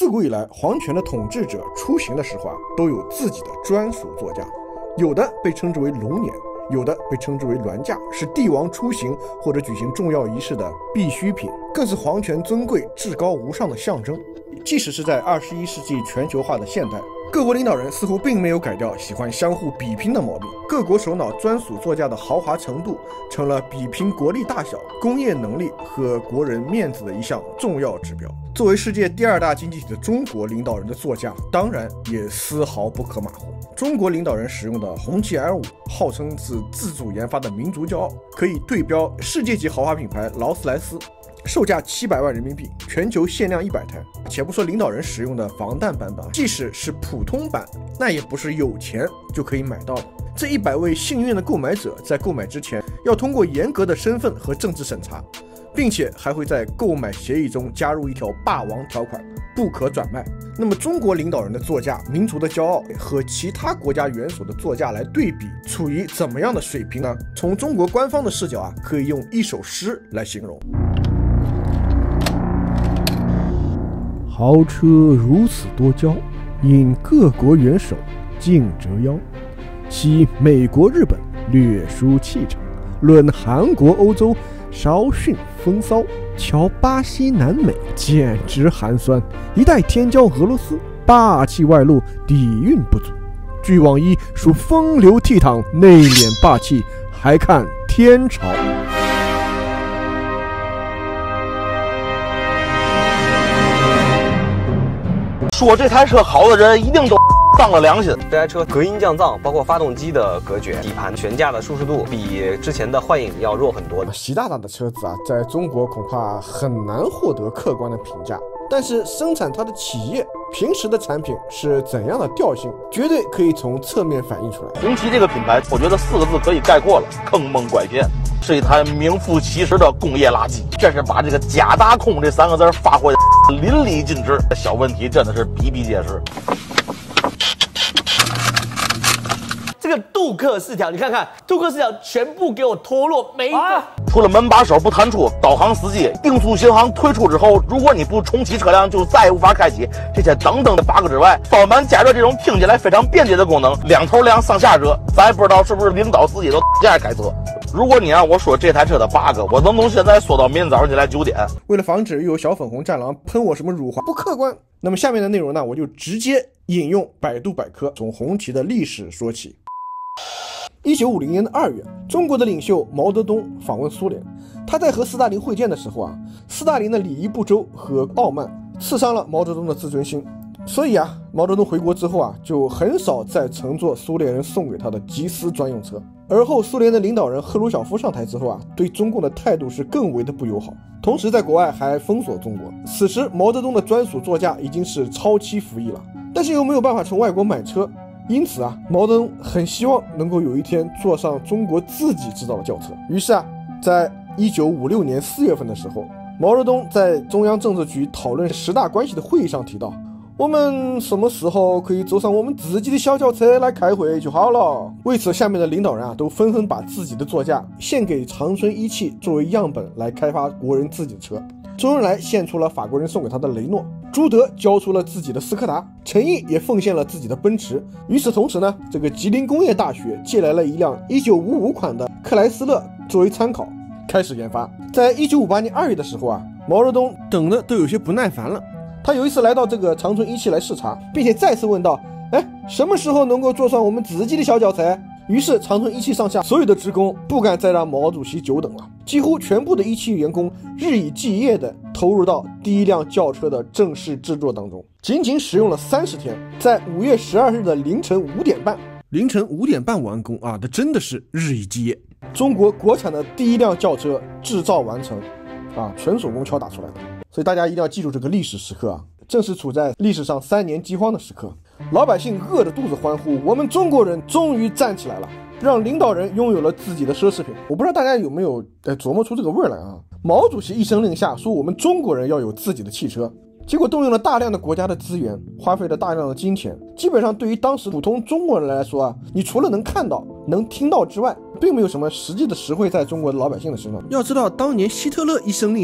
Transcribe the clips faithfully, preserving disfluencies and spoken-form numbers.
自古以来，皇权的统治者出行的时候啊，都有自己的专属座驾，有的被称之为龙辇，有的被称之为銮驾，是帝王出行或者举行重要仪式的必需品，更是皇权尊贵、至高无上的象征。即使是在二十一世纪全球化的现代，各国领导人似乎并没有改掉喜欢相互比拼的毛病。各国首脑专属座驾的豪华程度，成了比拼国力大小、工业能力和国人面子的一项重要指标。作为世界第二大经济体的中国领导人的座驾，当然也丝毫不可马虎。中国领导人使用的红旗 L 五，号称是自主研发的民族骄傲，可以对标世界级豪华品牌劳斯莱斯。售价七百万人民币，全球限量一百台。且不说领导人使用的防弹版本，即使是普通版，那也不是有钱就可以买到的。这一百位幸运的购买者在购买之前，要通过严格的身份和政治审查，并且还会在购买协议中加入一条霸王条款，不可转卖。那么中国领导人的座驾，民族的骄傲，和其他国家元首的座驾来对比，处于怎么样的水平呢？从中国官方的视角啊，可以用一首诗来形容。 豪车如此多娇，引各国元首竞折腰。昔美国日本略输气场，论韩国欧洲稍逊风骚。瞧巴西南美简直寒酸，一代天骄俄罗斯霸气外露，底蕴不足。据网一属风流倜傥，内敛霸气，还看天朝。 说这台车好的人一定都丧了良心。 这台车隔音降噪，包括发动机的隔绝，底盘悬架的舒适度比之前的幻影要弱很多。 习大大的车子啊，在中国恐怕很难获得客观的评价。但是生产它的企业平时的产品是怎样的调性，绝对可以从侧面反映出来。 红旗这个品牌，我觉得四个字可以概括了：坑蒙拐骗。是一台名副其实的工业垃圾，真是把这个假大空这三个字发挥的淋漓尽致。小问题真的是比比皆是。 这个镀铬饰条，你看看，镀铬饰条全部给我脱落，每一个、啊、 除了门把手不弹出，导航死机，定速巡航推出之后，如果你不重启车辆，就再也无法开启。这些等等的 bug 之外，包满加热这种听起来非常便捷的功能，两头梁上下热，咱也不知道是不是领导自己都这样开车。如果你让我说这台车的 bug， 我能从现在说到明天早上起来九点。 为了防止又有小粉红战狼喷我什么辱华不客观，那么下面的内容呢，我就直接引用百度百科，从红旗的历史说起。一九五零年的二月，中国的领袖毛泽东访问苏联。他在和斯大林会见的时候啊，斯大林的礼仪不周和傲慢刺伤了毛泽东的自尊心。所以啊，毛泽东回国之后啊，就很少再乘坐苏联人送给他的吉斯专用车。而后苏联的领导人赫鲁晓夫上台之后啊，对中共的态度是更为的不友好，同时在国外还封锁中国。此时毛泽东的专属座驾已经是超期服役了，但是又没有办法从外国买车，因此啊，毛泽东很希望能够有一天坐上中国自己制造的轿车。于是啊，在一九五六年四月份的时候，毛泽东在中央政治局讨论十大关系的会议上提到，我们什么时候可以坐上我们自己的小轿车来开会就好了。为此，下面的领导人啊，都纷纷把自己的座驾献给长春一汽作为样本来开发国人自己的车。周恩来献出了法国人送给他的雷诺，朱德交出了自己的斯柯达，陈毅也奉献了自己的奔驰。与此同时呢，这个吉林工业大学借来了一辆一九五五款的克莱斯勒作为参考，开始研发。在一九五八年二月的时候啊，毛泽东等的都有些不耐烦了。他有一次来到这个长春一汽来视察，并且再次问道，哎，什么时候能够坐上我们自己的小轿车？于是长春一汽上下所有的职工不敢再让毛主席久等了，几乎全部的一汽员工日以继夜地投入到第一辆轿车的正式制作当中。仅仅使用了三十天，在五月十二日的凌晨五点半，凌晨五点半完工啊，这真的是日以继夜。中国国产的第一辆轿车制造完成啊，纯手工敲打出来的。所以大家一定要记住这个历史时刻啊，正是处在历史上三年饥荒的时刻，老百姓饿着肚子欢呼，我们中国人终于站起来了，让领导人拥有了自己的奢侈品。我不知道大家有没有呃琢磨出这个味儿来啊？毛主席一声令下说我们中国人要有自己的汽车，结果动用了大量的国家的资源，花费了大量的金钱，基本上对于当时普通中国人来说啊，你除了能看到能听到之外，并没有什么实际的实惠在中国的老百姓的身上。要知道当年希特勒一声令下，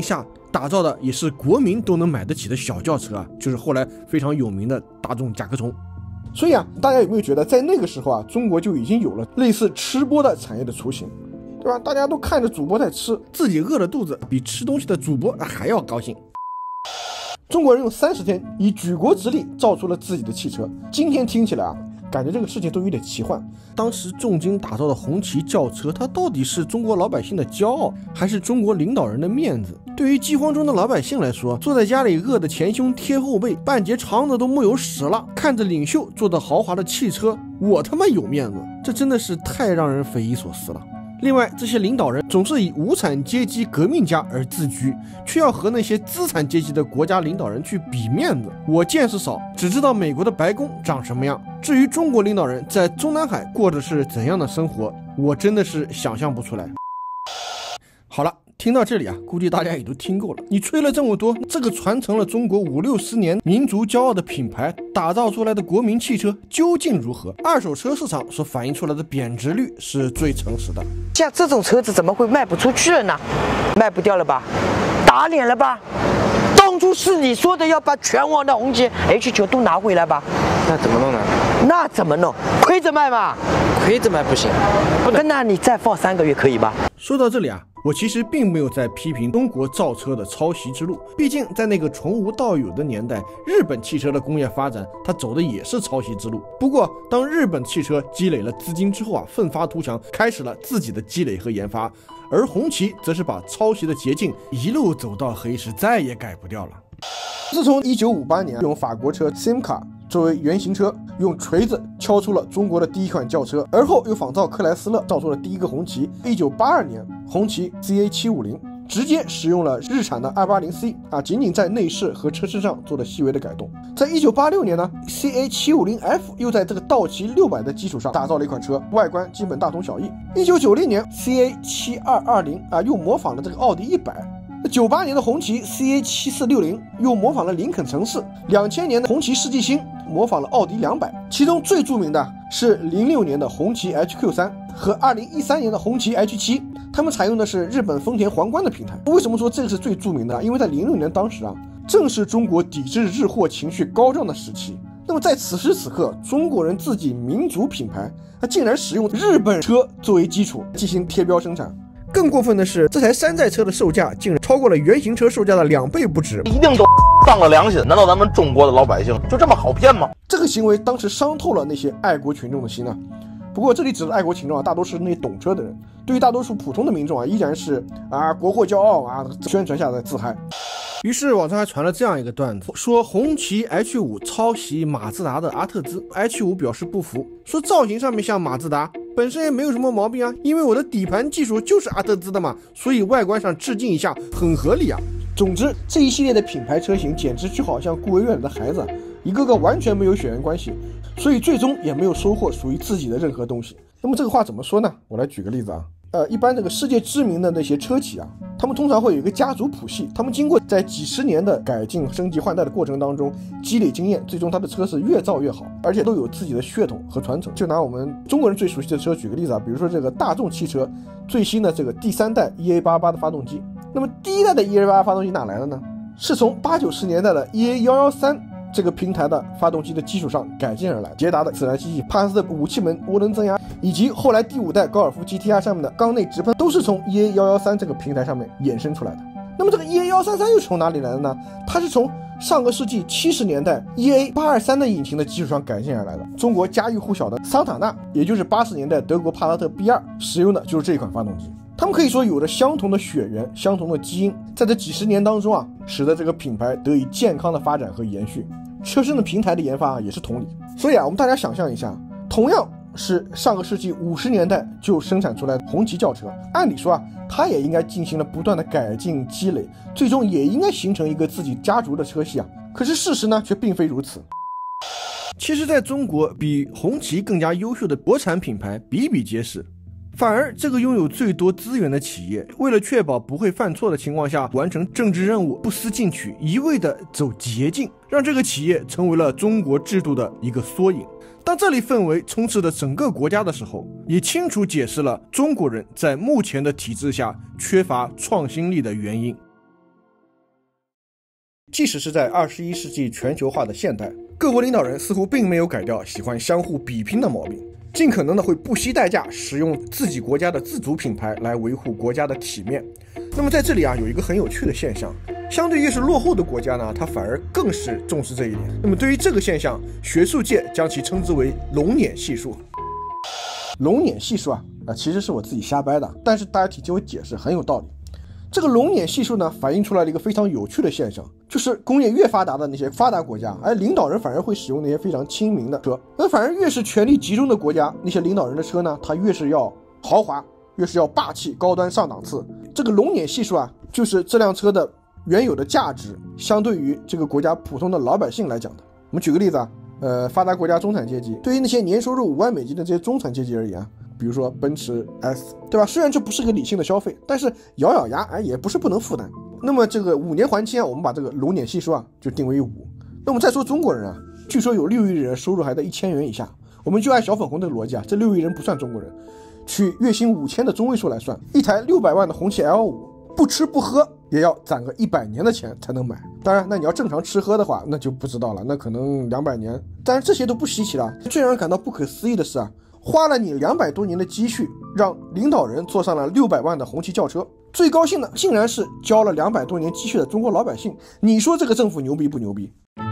打造的也是国民都能买得起的小轿车啊，就是后来非常有名的大众甲壳虫。所以啊，大家有没有觉得在那个时候啊，中国就已经有了类似吃播的产业的雏形，对吧？大家都看着主播在吃，自己饿了肚子，比吃东西的主播还要高兴。中国人用三十天以举国之力造出了自己的汽车，今天听起来啊，感觉这个事情都有点奇幻。当时重金打造的红旗轿车，它到底是中国老百姓的骄傲，还是中国领导人的面子？对于饥荒中的老百姓来说，坐在家里饿得前胸贴后背，半截肠子都木有屎了，看着领袖坐的豪华的汽车，我他妈有面子，这真的是太让人匪夷所思了。另外，这些领导人总是以无产阶级革命家而自居，却要和那些资产阶级的国家领导人去比面子。我见识少，只知道美国的白宫长什么样，至于中国领导人在中南海过的是怎样的生活，我真的是想象不出来。好了，听到这里啊，估计大家也都听够了。你吹了这么多，这个传承了中国五六十年民族骄傲的品牌打造出来的国民汽车究竟如何？二手车市场所反映出来的贬值率是最诚实的。 像这种车子怎么会卖不出去了呢？卖不掉了吧？打脸了吧？当初是你说的要把全网的红旗 H 九 都拿回来吧？ 那怎么弄呢？ 那怎么弄？亏着卖嘛？ 亏着卖不行，不能。 那你再放三个月可以吧？ 说到这里啊，我其实并没有在批评中国造车的抄袭之路，毕竟在那个从无到有的年代，日本汽车的工业发展，它走的也是抄袭之路。不过，当日本汽车积累了资金之后啊，奋发图强，开始了自己的积累和研发，而红旗则是把抄袭的捷径一路走到黑，是再也改不掉了。自从一九五八年用法国车 Simca 作为原型车，用锤子敲出了中国的第一款轿车，而后又仿造克莱斯勒造出了第一个红旗。一九八二年，红旗 C A 七五零 直接使用了日产的 二八零 C 啊，仅仅在内饰和车身上做了细微的改动。在一九八六年呢 ，C A 七五零 F 又在这个道奇六百的基础上打造了一款车，外观基本大同小异。一九九零年 C A 七二二零 啊，又模仿了这个奥迪一百。九八年的红旗 C A 七四六零 又模仿了林肯城市，两千年的红旗世纪星模仿了奥迪两百，其中最著名的是零六年的红旗 H Q 三 和二零一三年的红旗 H 七，他们采用的是日本丰田皇冠的平台。为什么说这个是最著名的？因为在零六年当时啊，正是中国抵制日货情绪高涨的时期。那么在此时此刻，中国人自己民族品牌，它竟然使用日本车作为基础进行贴标生产。更过分的是，这台山寨车的售价竟然超过了原型车售价的两倍不止， 一定都丧了良心。难道咱们中国的老百姓就这么好骗吗？ 这个行为当时伤透了那些爱国群众的心啊。不过这里指的爱国群众啊，大多是那些懂车的人，对于大多数普通的民众啊，依然是啊国货骄傲啊，宣传下的自嗨。于是网上还传了这样一个段子，说红旗 H 五 抄袭马自达的阿特兹， H 五 表示不服，说造型上面像马自达，本身也没有什么毛病啊，因为我的底盘技术就是阿特兹的嘛，所以外观上致敬一下很合理啊。总之，这一系列的品牌车型简直就好像孤儿院里的孩子，一个个完全没有血缘关系，所以最终也没有收获属于自己的任何东西。那么这个话怎么说呢？我来举个例子啊。呃，一般这个世界知名的那些车企啊，他们通常会有一个家族谱系，他们经过在几十年的改进、升级、换代的过程当中积累经验，最终他的车是越造越好，而且都有自己的血统和传承。就拿我们中国人最熟悉的车举个例子啊，比如说这个大众汽车最新的这个第三代 E A 八十八 的发动机，那么第一代的 E A 八十八 发动机哪来的呢？是从八九十年代的 E A 一一三这个平台的发动机的基础上改进而来，捷达的自然吸气、帕萨特武器门涡轮增压，以及后来第五代高尔夫 G T R 上面的缸内直喷，都是从 E A 一一三这个平台上面衍生出来的。那么这个 E A 一三三又从哪里来的呢？它是从上个世纪七十年代 E A 八二三的引擎的基础上改进而来的。中国家喻户晓的桑塔纳，也就是八十年代德国帕萨特 B 二 使用的就是这款发动机。他们可以说有着相同的血缘、相同的基因，在这几十年当中啊，使得这个品牌得以健康的发展和延续。车身的平台的研发、啊、也是同理。所以啊，我们大家想象一下，同样是上个世纪五十年代就生产出来的红旗轿车，按理说啊，它也应该进行了不断的改进积累，最终也应该形成一个自己家族的车系啊。可是事实呢，却并非如此。其实在中国，比红旗更加优秀的国产品牌比比皆是，反而这个拥有最多资源的企业，为了确保不会犯错的情况下完成政治任务，不思进取，一味的走捷径，让这个企业成为了中国制度的一个缩影。当这类氛围充斥着整个国家的时候，也清楚解释了中国人在目前的体制下缺乏创新力的原因。 即使是在二十一世纪全球化的现代，各国领导人似乎并没有改掉喜欢相互比拼的毛病，尽可能的会不惜代价使用自己国家的自主品牌来维护国家的体面。那么在这里啊，有一个很有趣的现象，相对越是落后的国家呢，它反而更是重视这一点。那么对于这个现象，学术界将其称之为龙眼系数。龙眼系数啊，啊其实是我自己瞎掰的，但是大家听我解释很有道理。这个龙眼系数呢，反映出来了一个非常有趣的现象，就是工业越发达的那些发达国家，而领导人反而会使用那些非常亲民的车，那反而越是权力集中的国家，那些领导人的车呢，它越是要豪华，越是要霸气、高端、上档次。这个龙眼系数啊，就是这辆车的原有的价值相对于这个国家普通的老百姓来讲的。我们举个例子啊，呃，发达国家中产阶级对于那些年收入五万美金的这些中产阶级而言，比如说奔驰 S， 对吧？虽然这不是个理性的消费，但是咬咬牙，哎，也不是不能负担。那么这个五年还清啊，我们把这个龙眼系数啊就定为五。那么再说中国人啊，据说有六亿人收入还在一千元以下，我们就按小粉红的逻辑啊，这六亿人不算中国人，取月薪五千的中位数来算，一台六百万的红旗 L 五，不吃不喝也要攒个一百年的钱才能买。当然，那你要正常吃喝的话，那就不知道了，那可能两百年。当然这些都不稀奇了。最让人感到不可思议的是啊，花了你两百多年的积蓄，让领导人坐上了六百万的红旗轿车，最高兴的竟然是交了两百多年积蓄的中国老百姓。你说这个政府牛逼不牛逼？